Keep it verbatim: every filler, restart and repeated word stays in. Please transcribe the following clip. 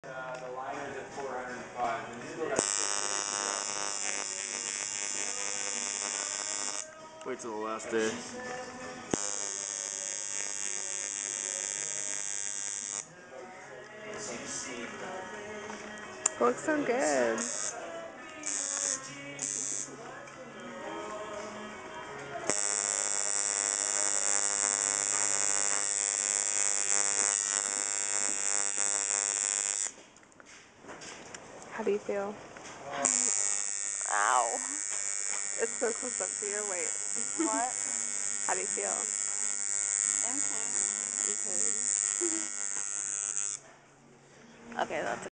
Uh, the liner's at four hundred five, and you still got six. Wait till the last day. Looks so good. How do you feel? Ow. It's so close up to your weight. What? How do you feel? In pain. Okay, that's